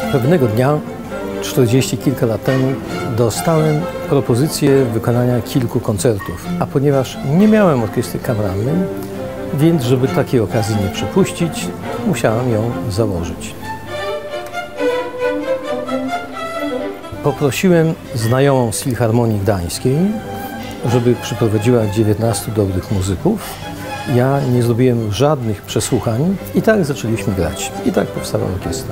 Pewnego dnia, 40 kilka lat temu, dostałem propozycję wykonania kilku koncertów, a ponieważ nie miałem orkiestry kameralnej, więc żeby takiej okazji nie przepuścić, musiałem ją założyć. Poprosiłem znajomą z Filharmonii Gdańskiej, żeby przyprowadziła 19 dobrych muzyków. Ja nie zrobiłem żadnych przesłuchań i tak zaczęliśmy grać. I tak powstała orkiestra.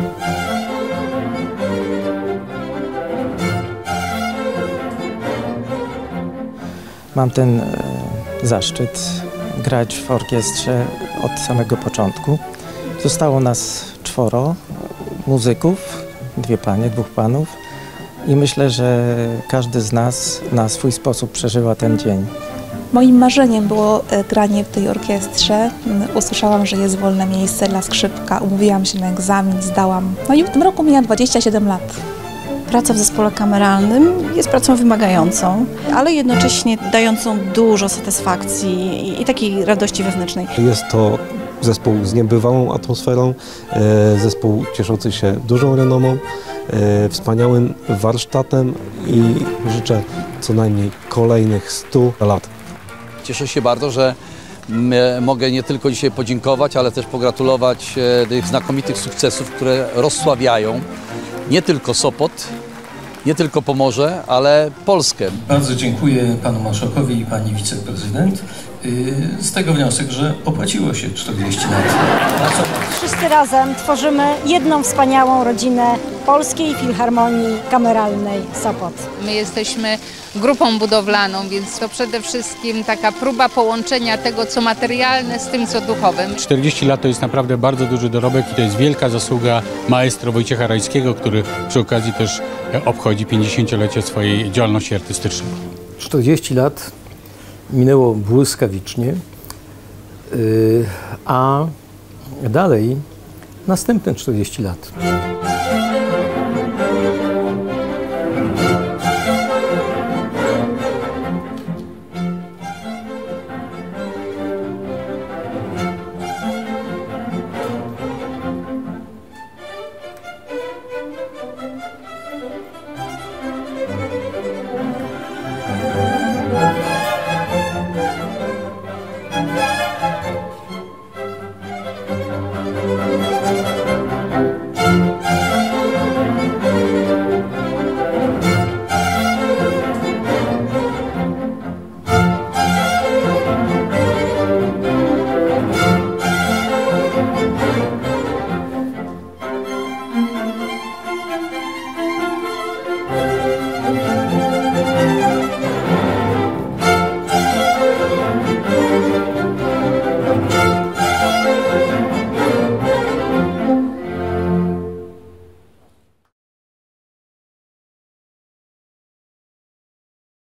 Mam ten zaszczyt grać w orkiestrze od samego początku. Zostało nas 4 muzyków, 2 panie, 2 panów i myślę, że każdy z nas na swój sposób przeżywa ten dzień. Moim marzeniem było granie w tej orkiestrze. Usłyszałam, że jest wolne miejsce dla skrzypka, umówiłam się na egzamin, zdałam. No i w tym roku miałam 27 lat. Praca w zespole kameralnym jest pracą wymagającą, ale jednocześnie dającą dużo satysfakcji i takiej radości wewnętrznej. Jest to zespół z niebywałą atmosferą, zespół cieszący się dużą renomą, wspaniałym warsztatem i życzę co najmniej kolejnych 100 lat. Cieszę się bardzo, że mogę nie tylko dzisiaj podziękować, ale też pogratulować tych znakomitych sukcesów, które rozsławiają nie tylko Sopot, nie tylko Pomorze, ale Polskę. Bardzo dziękuję panu marszałkowi i pani wiceprezydent. Z tego wniosek, że opłaciło się 40 lat pracować. Wszyscy razem tworzymy jedną wspaniałą rodzinę Polskiej Filharmonii Kameralnej Sopot. My jesteśmy grupą budowlaną, więc to przede wszystkim taka próba połączenia tego, co materialne, z tym, co duchowym. 40 lat to jest naprawdę bardzo duży dorobek i to jest wielka zasługa maestro Wojciecha Rajskiego, który przy okazji też obchodzi 50-lecie swojej działalności artystycznej. 40 lat minęło błyskawicznie, a dalej następne 40 lat.